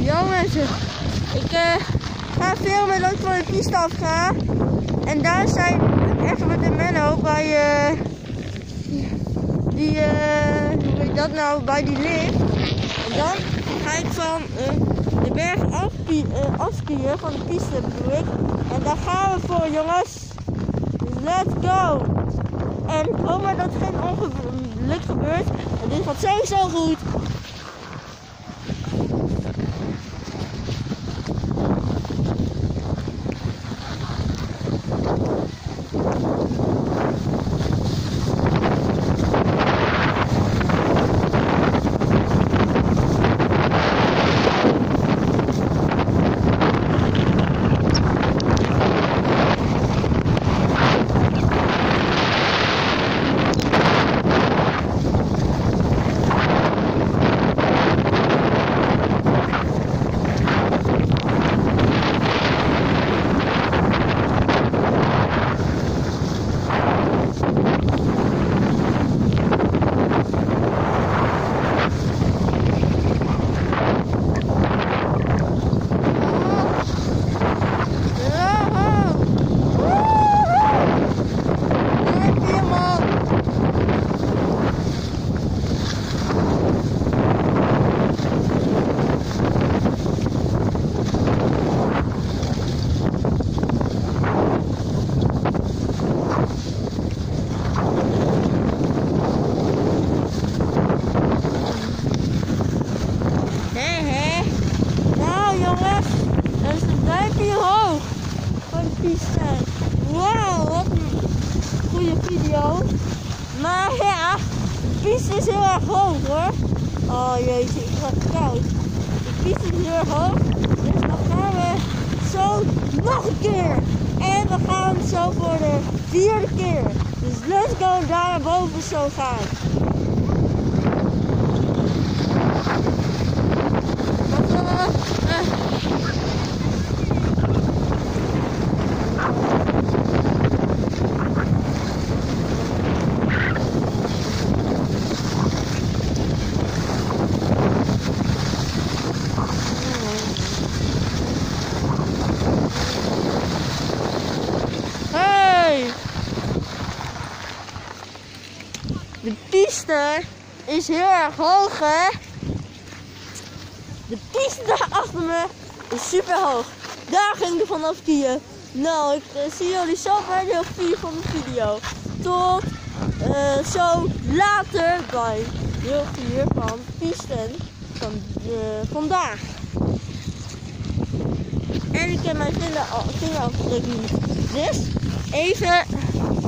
Yo mensen, ik ga filmen dat ik van de piste af ga. En daar zijn even met de Menno bij hoe heet dat nou, bij die lift. En dan ga ik van de berg afskiën, van de piste bedoel ik. En daar gaan we voor jongens. Dus let's go! En ik hoop maar dat er geen ongeluk gebeurt. En dit gaat sowieso goed. Nou jongens, dat is een duimpje hoog van de piste. Wauw, wat een goede video. Maar ja, de piste is heel erg hoog hoor. Oh jeetje, ik word koud. De piste is heel erg hoog, dus dan gaan we zo nog een keer. En we gaan zo voor de 4e keer. Dus let's go daar naar boven zo gaan. De piste is heel erg hoog, hè? De piste daar achter me is super hoog. Daar ging ik vanaf skiën. Nou, ik zie jullie zo bij deel 4 van de video. Tot zo later bij deel 4 van pisten van vandaag. En ik heb mijn vingerafdruk niet. Dus even